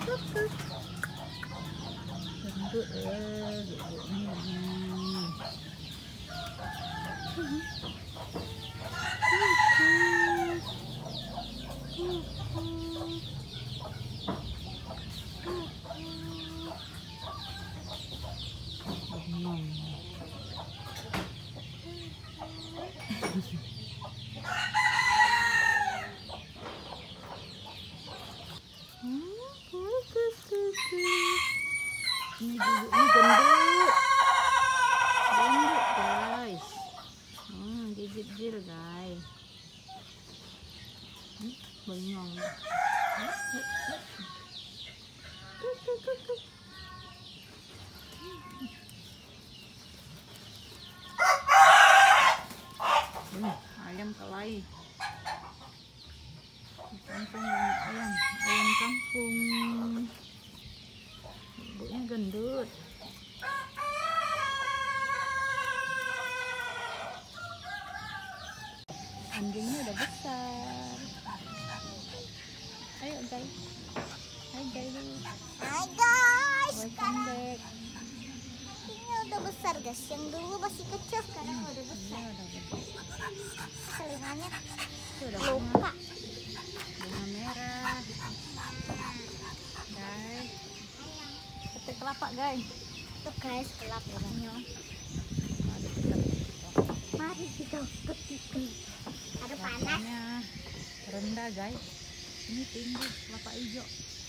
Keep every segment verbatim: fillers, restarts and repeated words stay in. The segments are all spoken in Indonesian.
Gendut eh, bubuknya. Bengong. Ini bubuknya gendut, gendut guys. Hmm, gigit jil guys. Hmm, bengong. Hmm, ayam kelahi. Kampung ayam, ayam kampung. Bubuknya gendut. Anjingnya udah besar. Ayo guys. Hai guys. Hai guys. Welcome back. Ini udah besar guys. Yang dulu masih kecil sekarang Hmm, udah besar. udah besar. Telinganya Sudah lupa. bunga merah. Guys. Petik kelapa guys. Tuh guys kelapanya. Mari kita Mari kita petik. Ada panas. kelapanya rendah guys. Ini tinggi kelapa hijau.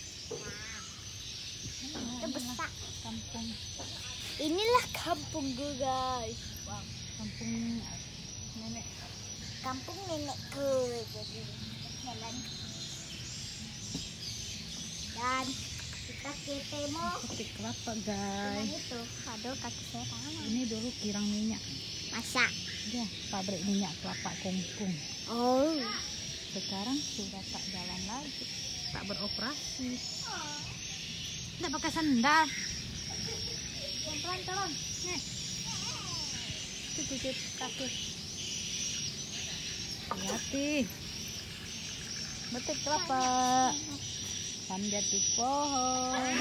Itu besar. Kampung Inilah kampung gue guys. Wow. kampung nenek. Kampung nenekku. Jadi jalan. Dan kita ketemu Petik kelapa dengan guys. itu. Aduh kaki saya tangan. Ini dulu kirang minyak. Masa? Ya, pabrik minyak kelapa Kungkung. Oh. Sekarang sudah tak jalan lagi, tak beroperasi. Tidak pakai sandal. Pelan turun. Nih, cuci kaki. Hati-hati. Betik kelapa. Panjat di pohon.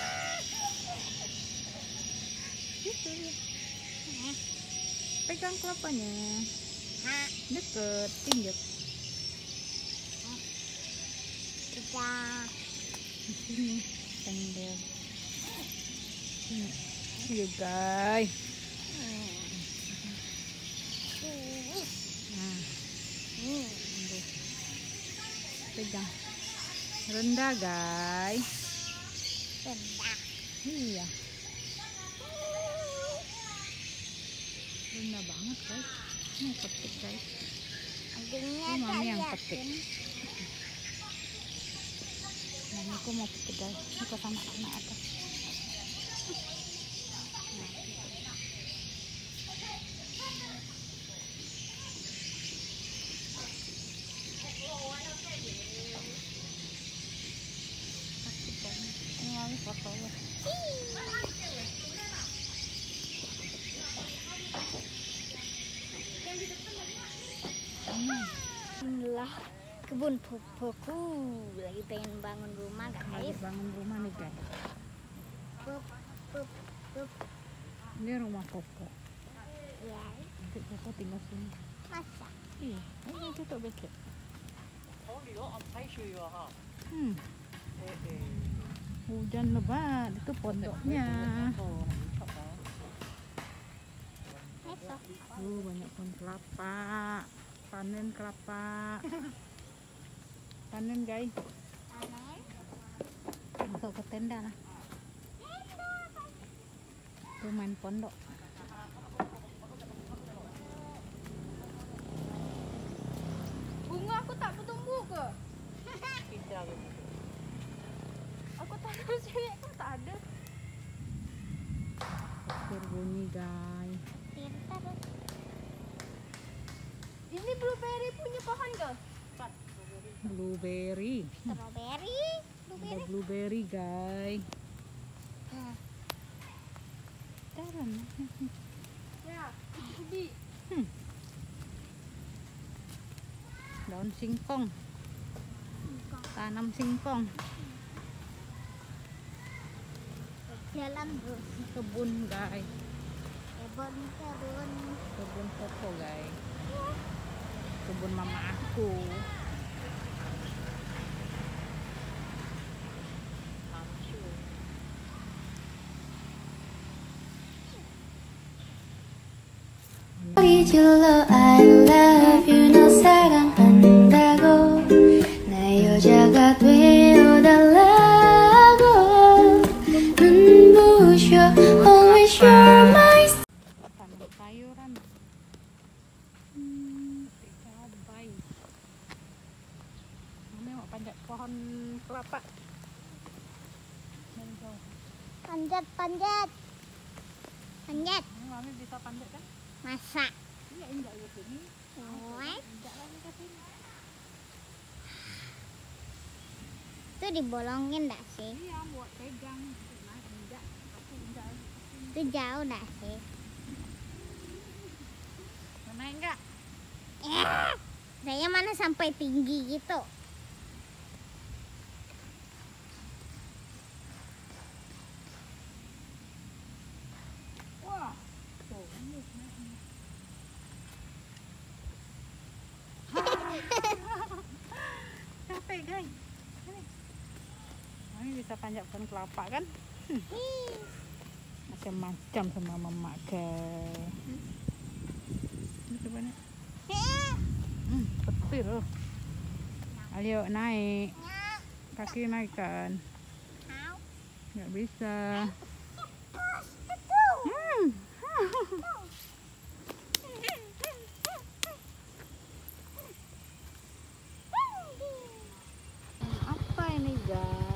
Gitu ya. Pegang kelapanya. Nah, Deket, pinjat. kita Di sini, tembel. Sini. Iya guys. Nah, hmm. tunggu. Pegang. Rendah guys. rendah. Iya. Rendah banget guys. Ini petik guys. Anjingnya Ini mami yang tak petik. yakin. Mami aku mau petik guys. Ini ke sama anak atas. Ini mami foto ya. Hmm. Inilah kebun popoku. Lagi pengen bangun rumah Lagi guys. bangun rumah nih guys. Pop, pop, pop. Ini rumah Popo. Ya, Nanti Popo tinggal sini. masa? Iya, ini tutup becek. Oh, di lo ampai sih ya, ha. Hmm, Eh, eh. hujan lebat itu pondoknya. Oh, cakep ah. Esok. Uh, banyak pohon kelapa. Panen kelapa. Panen guys. Panen. Masuk ke tenda lah. Tuh main pondok. Bunga aku tak bertumbuh ke? Tidak. Aku tak ada sih, aku tak ada. Petir bunyi guys. Pintar. Ini blueberry punya pohon ke? Blueberry. Strawberry. Ada Blueberry. blueberry guys. Nah, Taran. Ya, ubi. Hmm. Daun singkong. Tanam singkong. Jalan terus. Kebun guys, Kebun, kebun. kebun koko guys, kebun mama aku. 이질러 I love you 너 사랑한다고 내 여자가 되어달라고 눈부셔 always you're my Tanam sayuran, hmm, cabai. Mami mau panjat pohon kelapa. Mari jauh. Panjat, panjat. Panjat. Hmm, Mami bisa panjat kan? Masa? Iya, injak ke sini. Wah, Injak lagi ke sini. itu dibolongin enggak sih? Iya, buat pegang. Naik injak, aku injak lagi ke sini. Itu jauh enggak sih? Mau naik enggak? Eh, saya mana sampai tinggi gitu. Wah, tuh, ini naik. Capek guys. Sini. Mami bisa panjat pohon kelapa kan? Ih, Macam-macam sama mama guys. Ini coba nih. eh, Hmm, petir loh. Ayo naik. Kaki naikkan. au. Nggak bisa. Hmm. Apa ini guys?